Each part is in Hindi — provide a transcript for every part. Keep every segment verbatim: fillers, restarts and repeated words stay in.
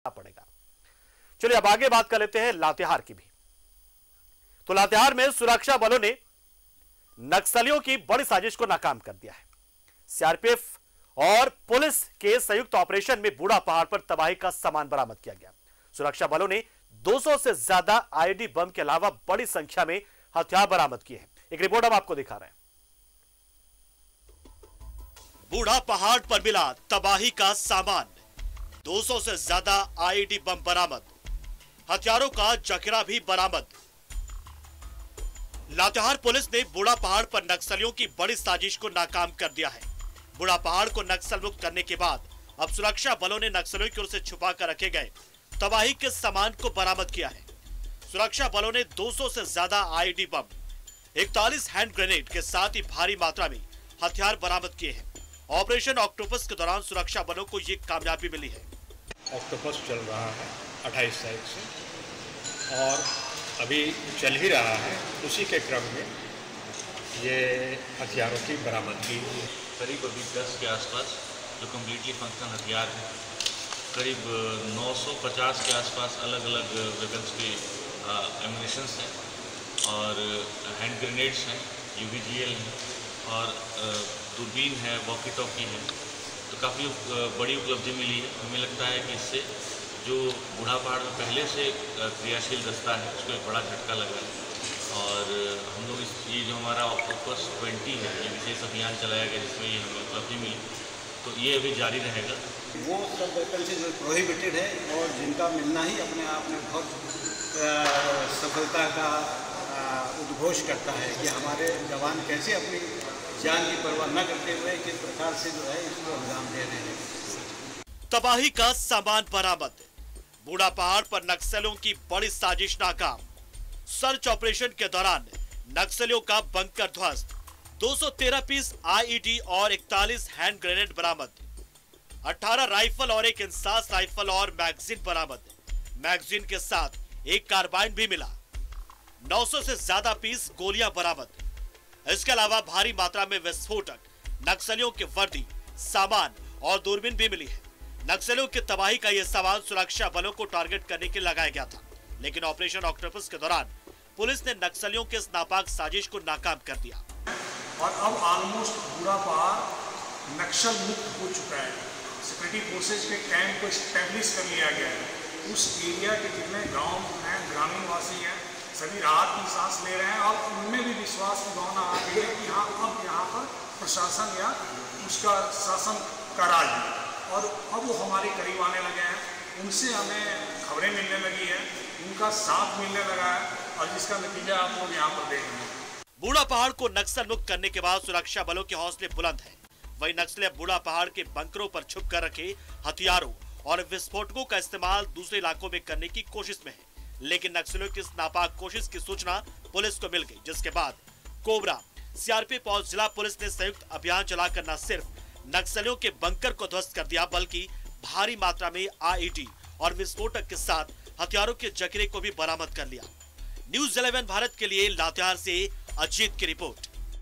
पड़ेगा। चलिए अब आगे बात कर लेते हैं लातेहार की भी। तो लातेहार में सुरक्षा बलों ने नक्सलियों की बड़ी साजिश को नाकाम कर दिया है। सीआरपीएफ और पुलिस के संयुक्त ऑपरेशन में बूढ़ा पहाड़ पर तबाही का सामान बरामद किया गया। सुरक्षा बलों ने दो सौ से ज्यादा आईईडी बम के अलावा बड़ी संख्या में हथियार बरामद किए हैं। एक रिपोर्ट हम आपको दिखा रहे हैं। बूढ़ा पहाड़ पर मिला तबाही का सामान, दो सौ से ज्यादा आईईडी बम बरामद, हथियारों का जखीरा भी बरामद। लातेहार पुलिस ने बूढ़ा पहाड़ पर नक्सलियों की बड़ी साजिश को नाकाम कर दिया है। बूढ़ा पहाड़ को नक्सल मुक्त करने के बाद अब सुरक्षा बलों ने नक्सलियों की ओर से छुपा कर रखे गए तबाही के सामान को बरामद किया है। सुरक्षा बलों ने दो सौ से ज्यादा आईईडी बम, इकतालीस हैंड ग्रेनेड के साथ ही भारी मात्रा में हथियार बरामद किए हैं। ऑपरेशन ऑक्टोपस के दौरान सुरक्षा बलों को ये कामयाबी मिली है। ऑक्टोपस चल रहा है अट्ठाईस तारीख से और अभी चल ही रहा है, उसी के क्रम में ये हथियारों की बरामदगी करीब अभी दस के आसपास जो कम्प्लीटली फंक्शनल हथियार हैं, करीब नौ सौ पचास के आसपास अलग अलग वेपन्स के एम्यूनिशंस हैं और हैंड ग्रेनेड्स हैं, यूवीजीएल हैं और दूरबीन है, वॉकी टॉकी है। तो काफ़ी बड़ी उपलब्धि मिली है। हमें लगता है कि इससे जो बूढ़ा पहाड़ में पहले से क्रियाशील दस्ता है उसको एक बड़ा झटका लगा है और हम लोग इस ये जो हमारा ऑक्टोपस बीस है, ये विशेष अभियान चलाया गया जिसमें ये हमें उपलब्धि मिली, तो ये अभी जारी रहेगा। वो सब वेपन से जो प्रोहिबिटेड है और जिनका मिलना ही अपने आप में बहुत सफलता का उद्घोष करता है कि हमारे जवान कैसे अपनी जान की परवाह न करते हुए किस प्रकार से जो है इसको अंजाम दे रहे हैं। तबाही का सामान बरामद, बूढ़ा पहाड़ पर नक्सलियों की बड़ी साजिश नाकाम। सर्च ऑपरेशन के दौरान नक्सलियों का बंकर ध्वस्त, दो सौ तेरह पीस आईईडी और इकतालीस हैंड ग्रेनेड बरामद, अठारह राइफल और एक इंसास राइफल और मैगजीन बरामद। मैगजीन के साथ एक कार्बाइन भी मिला। नौ सौ से ज्यादा पीस गोलियां बरामद। इसके अलावा भारी मात्रा में विस्फोटक, नक्सलियों की वर्दी, सामान और दूरबीन भी मिली है। नक्सलियों की तबाही का यह सामान सुरक्षा बलों को टारगेट करने के लिए लगाया गया था, लेकिन ऑपरेशन ऑक्टोपस के दौरान पुलिस ने नक्सलियों के इस नापाक साजिश को नाकाम कर दिया और अब ऑलमोस्ट बूढ़ा पहाड़ नक्सल मुक्त हो चुका है। सिक्योरिटी फोर्सेज के कैंप को स्टैब्लिश कर लिया गया है। उस एरिया के जितने गांव हैं, ग्रामीण वासी हैं, सभी राहत की सांस ले रहे हैं और उनमें भी विश्वास की भावना आ गई है कि हाँ अब यहाँ पर प्रशासन या उसका शासन का राज है और अब वो हमारे करीब आने लगे हैं। उनसे हमें खबरें मिलने लगी है, उनका साथ मिलने लगा है और जिसका नतीजा आप लोग यहाँ पर देख रहे हैं। बूढ़ा पहाड़ को नक्सल मुक्त करने के बाद सुरक्षा बलों के हौसले बुलंद हैं। वही नक्सली बूढ़ा पहाड़ के बंकरों पर छुप कर रखे हथियारों और विस्फोटकों का इस्तेमाल दूसरे इलाकों में करने की कोशिश में है, लेकिन नक्सलियों की इस नापाक कोशिश की सूचना पुलिस को मिल गई, जिसके बाद कोबरा, सीआरपीएफ और जिला पुलिस ने संयुक्त अभियान चलाकर न सिर्फ नक्सलियों के बंकर को ध्वस्त कर दिया, बल्कि भारी मात्रा में आईईडी और विस्फोटक के साथ हथियारों के जखीरे को भी बरामद कर लिया। न्यूज़ इलेवन भारत के लिए लातेहार से अजीत की रिपोर्ट।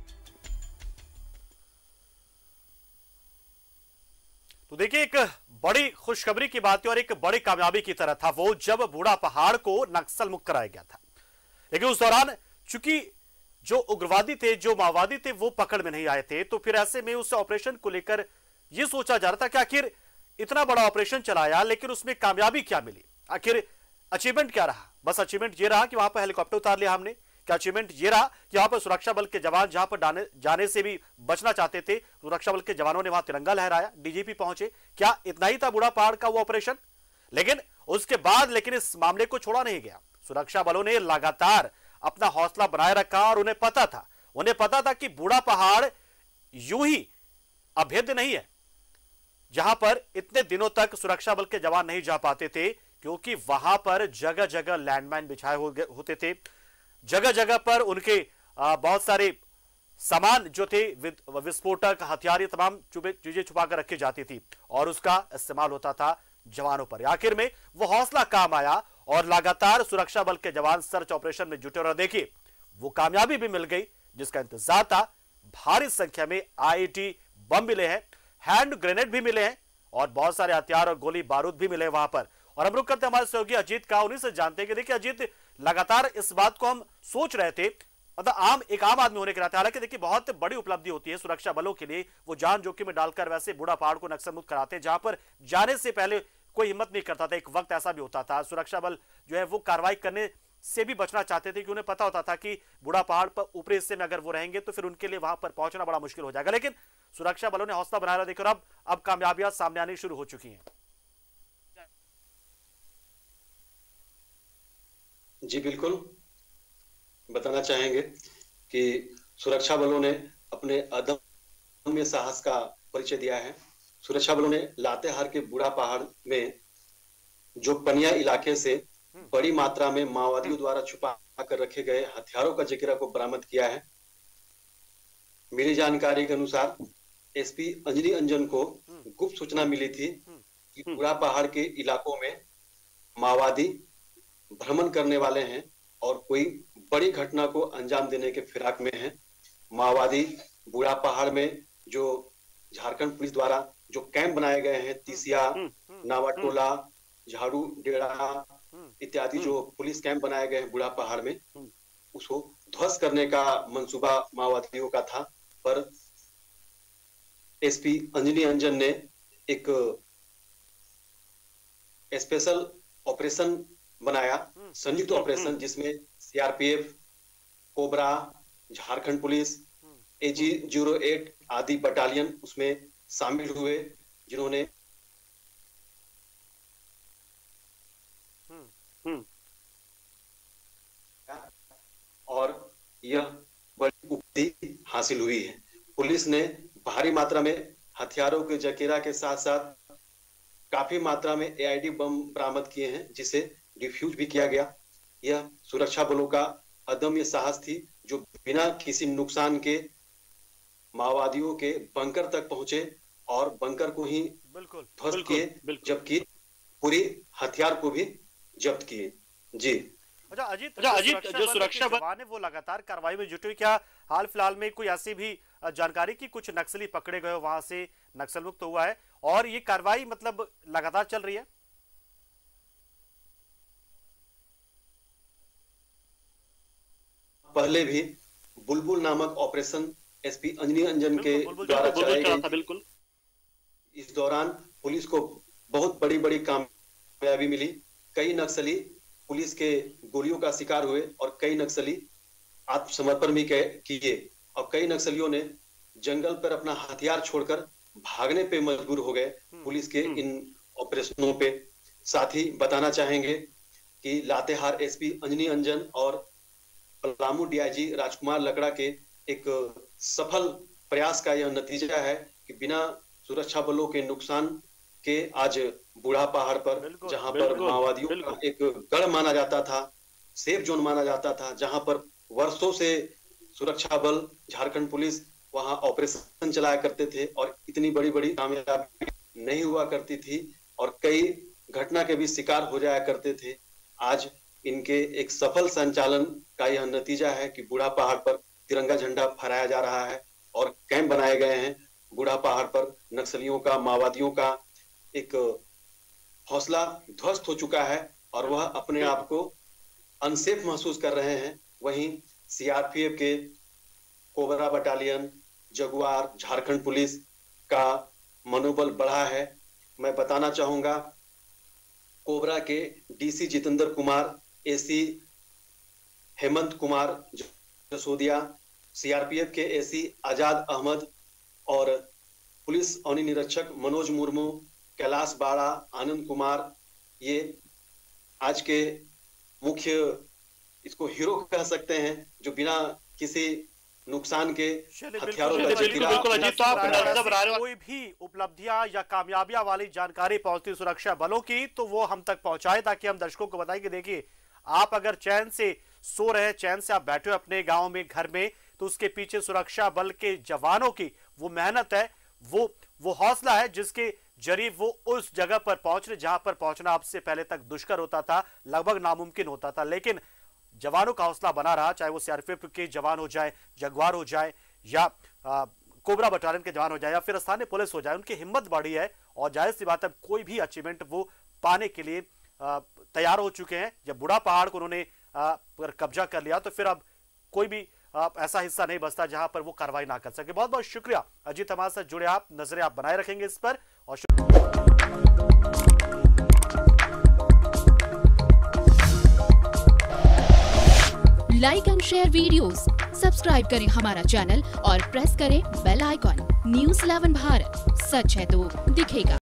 तो देखिए, एक बड़ी खुशखबरी की बात और एक बड़ी कामयाबी की तरह था वो जब बूढ़ा पहाड़ को नक्सल मुक्त कराया गया था, लेकिन उस दौरान चूंकि जो उग्रवादी थे, जो माओवादी थे, वो पकड़ में नहीं आए थे, तो फिर ऐसे में उस ऑपरेशन को लेकर यह सोचा जा रहा था कि आखिर इतना बड़ा ऑपरेशन चलाया, लेकिन उसमें कामयाबी क्या मिली, आखिर अचीवमेंट क्या रहा। बस अचीवमेंट ये रहा कि वहां पर हेलीकॉप्टर उतार लिया हमने। क्या अचीवमेंट ये रहा कि वहां पर सुरक्षा बल के जवान जहां पर जाने, जाने से भी बचना चाहते थे, सुरक्षा बल के जवानों ने वहां तिरंगा लहराया, डीजीपी पहुंचे। क्या इतना ही था बूढ़ा पहाड़ का वो ऑपरेशन? लेकिन उसके बाद लेकिन इस मामले को छोड़ा नहीं गया। सुरक्षा बलों ने लगातार अपना हौसला बनाए रखा और उन्हें पता था उन्हें पता था कि बूढ़ा पहाड़ यूं ही अभेद्य नहीं है, जहां पर इतने दिनों तक सुरक्षा बल के जवान नहीं जा पाते थे, क्योंकि वहां पर जगह जगह लैंडमाइन बिछाए होते थे, जगह जगह पर उनके बहुत सारे सामान जो थे, विस्फोटक, हथियार, ये तमाम चीजें छुपा कर रखी जाती थी और उसका इस्तेमाल होता था जवानों पर। आखिर में वो हौसला काम आया और लगातार सुरक्षा बल के जवान सर्च ऑपरेशन में जुटे और देखिए वो कामयाबी भी मिल गई जिसका इंतजार था। भारी संख्या में आईईडी बम मिले हैं, हैंड ग्रेनेड भी मिले हैं और बहुत सारे हथियार और गोली बारूद भी मिले वहां पर। और हम रुक करते हमारे सहयोगी अजीत का, उन्हीं से जानते हैं कि देखिए अजीत, लगातार इस बात को हम सोच रहे थे, मतलब आम एक आम आदमी होने के नाते, हालांकि देखिए बहुत बड़ी उपलब्धि होती है सुरक्षा बलों के लिए, वो जान जोखिम में डालकर वैसे बूढ़ा पहाड़ को नक्सल मुक्त कराते हैं, जहां पर जाने से पहले कोई हिम्मत नहीं करता था। एक वक्त ऐसा भी होता था, सुरक्षा बल जो है वो कार्रवाई करने से भी बचना चाहते थे, कि उन्हें पता होता था कि बूढ़ा पहाड़ पर ऊपरी हिस्से में अगर वो रहेंगे तो फिर उनके लिए वहां पर पहुंचना बड़ा मुश्किल हो जाएगा। लेकिन सुरक्षा बलों ने हौसला बनाया, देखो अब अब कामयाबियां सामने आनी शुरू हो चुकी हैं। जी बिल्कुल, बताना चाहेंगे कि सुरक्षा बलों ने अपने अदम्य साहस का परिचय दिया है। सुरक्षा बलों ने लातेहार के बूढ़ा पहाड़ में जो पनिया इलाके से बड़ी मात्रा में माओवादियों द्वारा छुपा कर रखे गए हथियारों का जखीरा को बरामद किया है। मेरी जानकारी के अनुसार एसपी अंजनी अंजन को गुप्त सूचना मिली थी कि बूढ़ा पहाड़ के इलाकों में माओवादी भ्रमण करने वाले हैं और कोई बड़ी घटना को अंजाम देने के फिराक में हैं। माओवादी बूढ़ा पहाड़ में जो झारखंड पुलिस द्वारा जो कैंप बनाए गए हैं, तीसिया, नावाटोला, झाड़ू डेरा इत्यादि जो पुलिस कैंप बनाए गए हैं बूढ़ा पहाड़ में, उसको ध्वस्त करने का मंसूबा माओवादियों का था। पर एसपी अंजनी अंजन ने एक स्पेशल ऑपरेशन बनाया, संयुक्त ऑपरेशन, जिसमें CRPF, Cobra, Jharkhand police, AG zero eight आदि बटालियन उसमें शामिल हुए, जिन्होंने और यह बड़ी उपलब्धि हासिल हुई है। पुलिस ने भारी मात्रा में हथियारों के जखीरा के साथ साथ काफी मात्रा में एआईडी बम बरामद किए हैं, जिसे डिफ्यूज भी किया गया। यह सुरक्षा बलों का अदम्य साहस थी, जो बिना किसी नुकसान के माओवादियों के बंकर तक पहुंचे और बंकर को ही ध्वस्त किए, जबकि पूरी हथियार को भी जब्त किए। जी अच्छा अजीत, अच्छा अजीत, जो सुरक्षा बल वो लगातार कार्रवाई में जुटे, क्या हाल फिलहाल में कोई ऐसी भी जानकारी की कुछ नक्सली पकड़े गए, वहां से नक्सल मुक्त हुआ है और ये कार्रवाई मतलब लगातार चल रही है? पहले भी बुलबुल नामक ऑपरेशन एसपी अंजनी अंजन के द्वारा चलाया गया। बिल्कुल, इस दौरान पुलिस को बहुत बड़ी बड़ी कामयाबी मिली। कई नक्सली पुलिस के गोलियों का शिकार हुए और कई नक्सली आत्मसमर्पण भी किए और कई नक्सलियों ने जंगल पर अपना हथियार छोड़कर भागने पे मजबूर हो गए पुलिस के इन ऑपरेशनों पे। साथ ही बताना चाहेंगे कि लातेहार एसपी अंजनी अंजन और पलामू डीआईजी राजकुमार लकड़ा के एक सफल प्रयास का यह नतीजा है कि बिना सुरक्षा बलों के नुकसान के आज बूढ़ा पहाड़ पर, जहां पर माओवादियों का एक गढ़ माना जाता था, सेफ जोन माना जाता था, जहां पर वर्षों से सुरक्षा बल, झारखंड पुलिस वहां ऑपरेशन चलाया करते थे और इतनी बड़ी बड़ी कामयाबी नहीं हुआ करती थी और कई घटना के भी शिकार हो जाया करते थे। आज इनके एक सफल संचालन का यह नतीजा है कि बूढ़ा पहाड़ पर तिरंगा झंडा फहराया जा रहा है और कैंप बनाए गए हैं। बूढ़ा पहाड़ पर नक्सलियों का, माओवादियों का एक हौसला ध्वस्त हो चुका है और वह अपने आप को अनसेफ महसूस कर रहे हैं। वहीं सीआरपीएफ के Cobra battalion, Jaguar, Jharkhand police का मनोबल बढ़ा है। मैं बताना चाहूंगा, कोबरा के DC Jitendra Kumar, AC Hemant Kumar Jasodia, CRPF के एसी आजाद अहमद और पुलिस अवनी निरीक्षक मनोज मुर्मू, कैलाश बाड़ा, आनंद कुमार, ये आज के मुख्य इसको हीरो कह सकते हैं, जो बिना किसी नुकसान के हथियारों का जखीरा। कोई भी उपलब्धियां या कामयाबियां वाली जानकारी पहुंचती सुरक्षा बलों की तो वो हम तक पहुंचाए, ताकि हम दर्शकों को बताएं कि देखिए आप अगर चैन से सो रहे, चैन से आप बैठे हो अपने गांव में, घर में, तो उसके पीछे सुरक्षा बल के जवानों की वो मेहनत है, वो वो हौसला है, जिसके जरिए वो उस जगह पर पहुंच रहे जहां पर पहुंचना आपसे पहले तक दुष्कर होता था, लगभग नामुमकिन होता था। लेकिन जवानों का हौसला बना रहा, चाहे वो सीआरपीएफ के जवान हो जाए, जगुआर हो जाए या आ, कोबरा बटालियन के जवान हो जाए या फिर स्थानीय पुलिस हो जाए, उनकी हिम्मत बढ़ी है और जाहिर सी बात है कोई भी अचीवमेंट वो पाने के लिए तैयार हो चुके हैं। जब बूढ़ा पहाड़ को उन्होंने पर कब्जा कर लिया तो फिर अब कोई भी ऐसा हिस्सा नहीं बचता जहां पर वो कार्रवाई ना कर सके। बहुत बहुत शुक्रिया अजीत, हमारे साथ जुड़े आप, नजरें आप बनाए रखेंगे इस पर। और like and share videos, subscribe करें हमारा चैनल और प्रेस करें bell icon. News eleven Bharat, सच है तो दिखेगा।